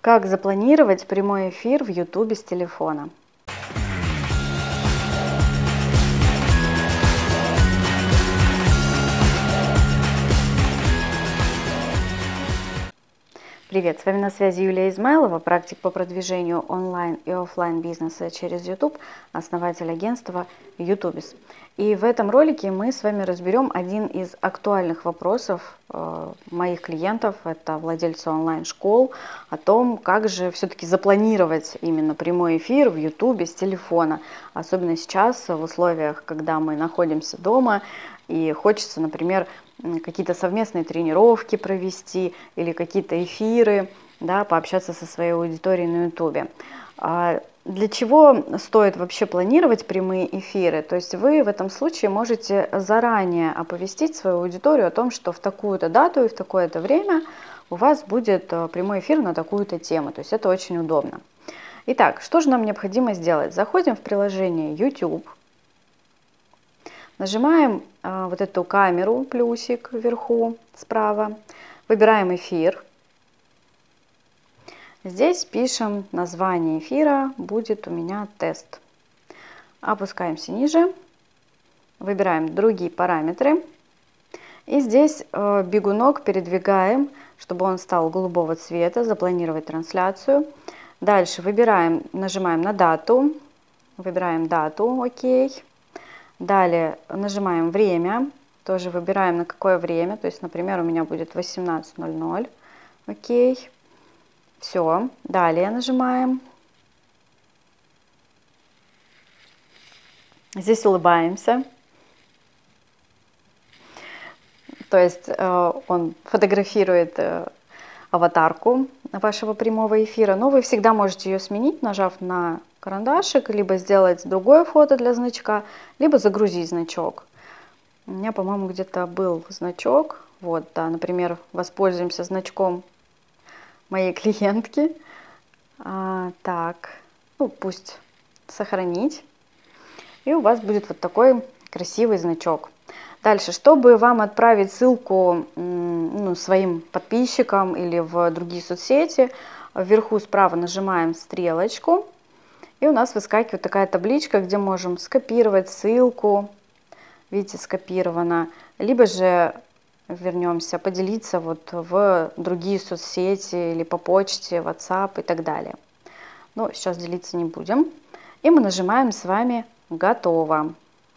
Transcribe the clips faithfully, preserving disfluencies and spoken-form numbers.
Как запланировать прямой эфир в YouTube с телефона? Привет, с вами на связи Юлия Измайлова, практик по продвижению онлайн и офлайн бизнеса через YouTube, основатель агентства Ютубис. И в этом ролике мы с вами разберем один из актуальных вопросов э, моих клиентов, это владельцы онлайн-школ, о том, как же все-таки запланировать именно прямой эфир в YouTube с телефона, особенно сейчас в условиях, когда мы находимся дома и хочется, например, какие-то совместные тренировки провести или какие-то эфиры, да, пообщаться со своей аудиторией на ютубе. Для чего стоит вообще планировать прямые эфиры? То есть вы в этом случае можете заранее оповестить свою аудиторию о том, что в такую-то дату и в такое-то время у вас будет прямой эфир на такую-то тему. То есть это очень удобно. Итак, что же нам необходимо сделать? Заходим в приложение YouTube. Нажимаем а, вот эту камеру, плюсик вверху справа, выбираем эфир. Здесь пишем название эфира, будет у меня тест. Опускаемся ниже, выбираем другие параметры. И здесь э, бегунок передвигаем, чтобы он стал голубого цвета, запланировать трансляцию. Дальше выбираем, нажимаем на дату, выбираем дату, окей. Далее нажимаем время, тоже выбираем на какое время, то есть, например, у меня будет восемнадцать ноль ноль, окей, все, далее нажимаем, здесь улыбаемся, то есть он фотографирует аватарку вашего прямого эфира, но вы всегда можете ее сменить, нажав на карандашик, либо сделать другое фото для значка, либо загрузить значок. У меня, по-моему, где-то был значок. Вот, да, например, воспользуемся значком моей клиентки. А, так, ну пусть сохранить. И у вас будет вот такой красивый значок. Дальше, чтобы вам отправить ссылку ну, своим подписчикам или в другие соцсети, вверху справа нажимаем стрелочку. И у нас выскакивает такая табличка, где можем скопировать ссылку. Видите, скопировано. Либо же вернемся, поделиться вот в другие соцсети или по почте, WhatsApp и так далее. Но сейчас делиться не будем. И мы нажимаем с вами «Готово».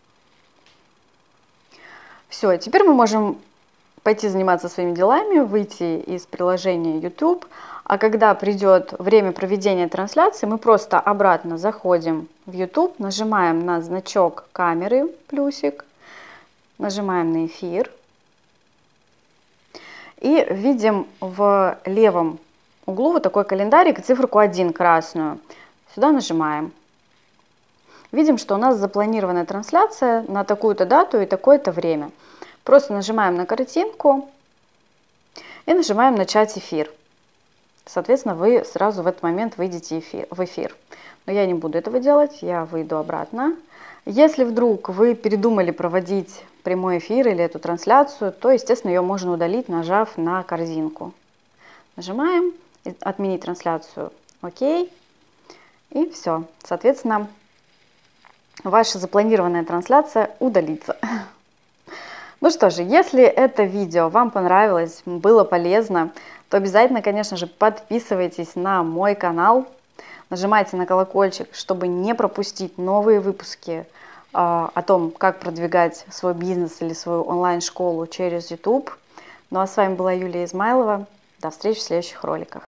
Все, теперь мы можем пойти заниматься своими делами, выйти из приложения YouTube. А когда придет время проведения трансляции, мы просто обратно заходим в YouTube, нажимаем на значок камеры, плюсик, нажимаем на эфир. И видим в левом углу вот такой календарик, циферку один красную. Сюда нажимаем. Видим, что у нас запланированная трансляция на такую-то дату и такое-то время. Просто нажимаем на картинку и нажимаем «Начать эфир». Соответственно, вы сразу в этот момент выйдете в эфир. Но я не буду этого делать, я выйду обратно. Если вдруг вы передумали проводить прямой эфир или эту трансляцию, то, естественно, ее можно удалить, нажав на корзинку. Нажимаем «Отменить трансляцию», окей, и все. Соответственно, ваша запланированная трансляция удалится. Ну что же, если это видео вам понравилось, было полезно, то обязательно, конечно же, подписывайтесь на мой канал, нажимайте на колокольчик, чтобы не пропустить новые выпуски э, о том, как продвигать свой бизнес или свою онлайн-школу через YouTube. Ну а с вами была Юлия Измайлова. До встречи в следующих роликах.